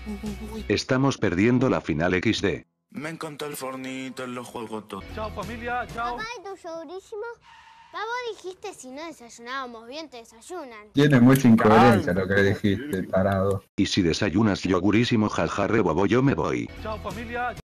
Estamos perdiendo la final XD. Me encanta el fornito, lo juego todo. Chao familia, chao. Papá, ¿y tu yogurísimo? Papá, dijiste si no desayunábamos bien, te desayunan. Tiene mucha incoherencia lo que le dijiste, tarado. Y si desayunas yogurísimo jaja rebobo yo me voy. Chao familia.